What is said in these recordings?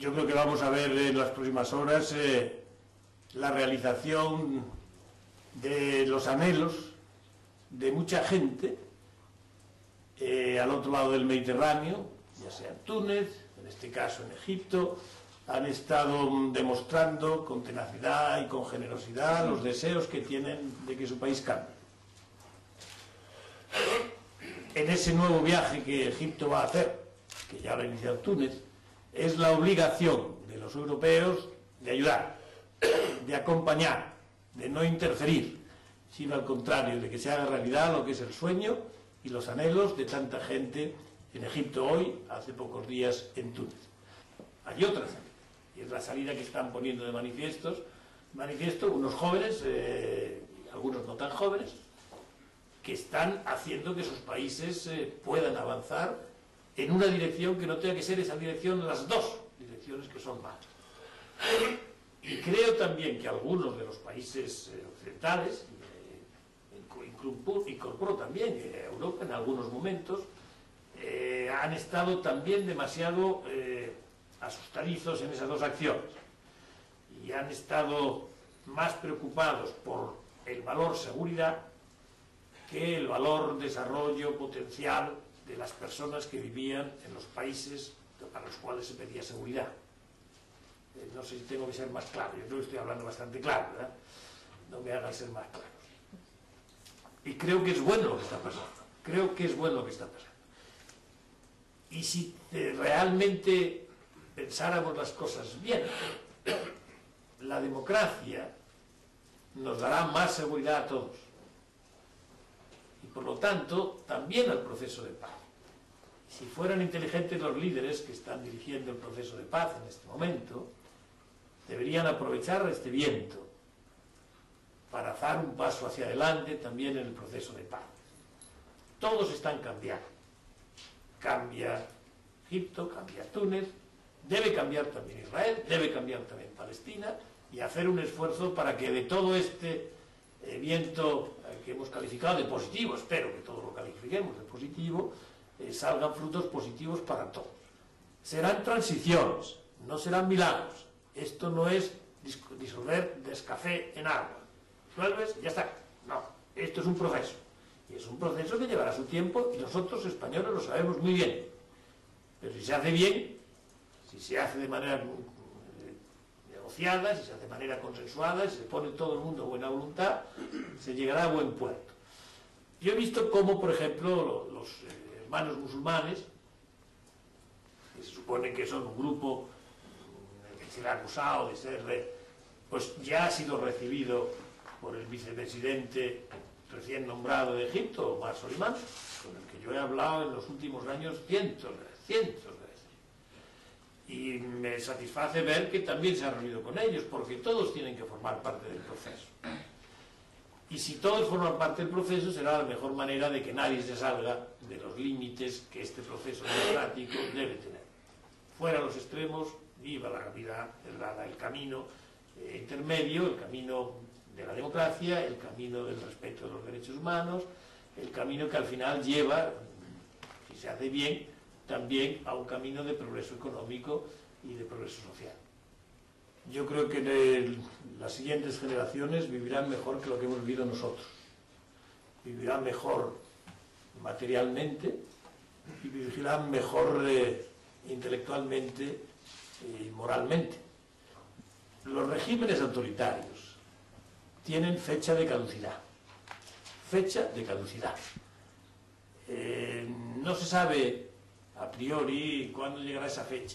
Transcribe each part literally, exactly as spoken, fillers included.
yo creo que vamos a ver en las próximas horas eh, la realización de los anhelos de mucha gente eh, al otro lado del Mediterráneo, ya sea en Túnez, en este caso en Egipto. Han estado demostrando con tenacidad y con generosidad los deseos que tienen de que su país cambie. En ese nuevo viaje que Egipto va a hacer, que ya lo ha iniciado Túnez, es la obligación de los europeos de ayudar, de acompañar, de no interferir, sino al contrario, de que se haga realidad lo que es el sueño y los anhelos de tanta gente en Egipto hoy, hace pocos días en Túnez. Hay otra salida, y es la salida que están poniendo de manifiestos, manifiesto unos jóvenes, eh, algunos no tan jóvenes, que están haciendo que sus países eh, puedan avanzar en una dirección que no tenga que ser esa dirección, las dos direcciones que son malas. Y creo también que algunos de los países eh, occidentales, eh, incorporo, incorporo también eh, Europa en algunos momentos, eh, han estado también demasiado eh, asustadizos en esas dos acciones y han estado más preocupados por el valor seguridad que el valor desarrollo potencial de las personas que vivían en los países para los cuales se pedía seguridad. Eh, no sé si tengo que ser más claro, yo creo que estoy hablando bastante claro, ¿verdad? No me hagan ser más claros. Y creo que es bueno lo que está pasando, creo que es bueno lo que está pasando. Y si eh, realmente pensáramos las cosas bien, la democracia nos dará más seguridad a todos. Y por lo tanto, también al proceso de paz. Si fueran inteligentes los líderes que están dirigiendo el proceso de paz en este momento, deberían aprovechar este viento para dar un paso hacia adelante también en el proceso de paz. Todos están cambiando. Cambia Egipto, cambia Túnez, debe cambiar también Israel, debe cambiar también Palestina, y hacer un esfuerzo para que de todo este eh, viento eh, que hemos calificado de positivo, espero que todos lo califiquemos de positivo, eh, salgan frutos positivos para todos. Serán transiciones, no serán milagros. Esto no es disolver descafé en agua. Disuelves y ya está. No, esto es un proceso. Y es un proceso que llevará su tiempo y nosotros españoles lo sabemos muy bien. Pero si se hace bien, si se hace de manera negociada, si se hace de manera consensuada, si se pone todo el mundo buena voluntad, se llegará a buen puerto. Yo he visto cómo, por ejemplo, los hermanos musulmanes, que se supone que son un grupo que se le ha acusado de ser, pues ya ha sido recibido por el vicepresidente recién nombrado de Egipto, Omar Solimán, con el que yo he hablado en los últimos años cientos de veces, cientos de veces. Y me satisface ver que también se ha reunido con ellos, porque todos tienen que formar parte del proceso. Y si todos forman parte del proceso, será la mejor manera de que nadie se salga de los límites que este proceso democrático debe tener. Fuera los extremos, viva la vida, el, el camino eh, intermedio, el camino de la democracia, el camino del respeto de los derechos humanos, el camino que al final lleva, si se hace bien, también a un camino de progreso económico y de progreso social. Yo creo que el, las siguientes generaciones vivirán mejor que lo que hemos vivido nosotros. Vivirán mejor materialmente y vivirán mejor eh, intelectualmente y moralmente. Los regímenes autoritarios tienen fecha de caducidad. Fecha de caducidad. Eh, no se sabe a priori cuándo llegará esa fecha.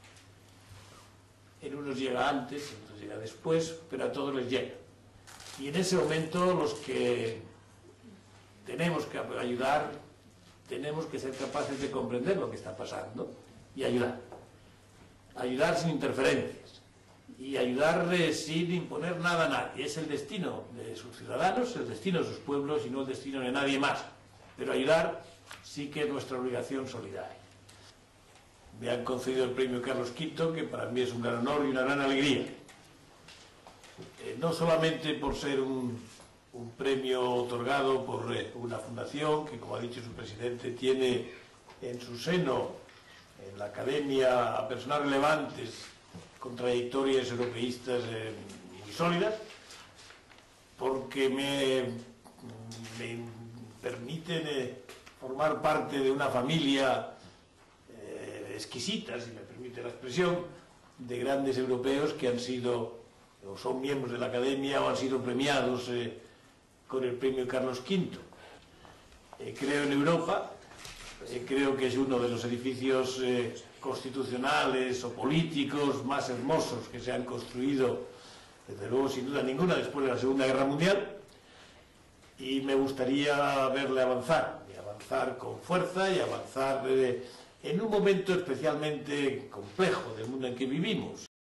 En unos llega antes, en otros llega después, pero a todos les llega. Y en ese momento los que tenemos que ayudar, tenemos que ser capaces de comprender lo que está pasando y ayudar. Ayudar sin interferencias y ayudarle sin imponer nada a nadie. Es el destino de sus ciudadanos, el destino de sus pueblos y no el destino de nadie más. Pero ayudar sí que es nuestra obligación solidaria. Me han concedido el premio Carlos quinto, que para mí es un gran honor y una gran alegría. Eh, no solamente por ser un, un premio otorgado por eh, una fundación que, como ha dicho su presidente, tiene en su seno, en la academia, a personas relevantes con trayectorias europeístas eh, muy sólidas, porque me, me permiten eh, formar parte de una familia eh, exquisita, si me permite la expresión, de grandes europeos que han sido o son miembros de la Academia o han sido premiados eh, con el premio Carlos quinto. Eh, creo en Europa, eh, creo que es uno de los edificios eh, constitucionales o políticos más hermosos que se han construido, desde luego sin duda ninguna, después de la Segunda Guerra Mundial, y me gustaría verle avanzar, y avanzar con fuerza y avanzar eh, en un momento especialmente complejo del mundo en que vivimos.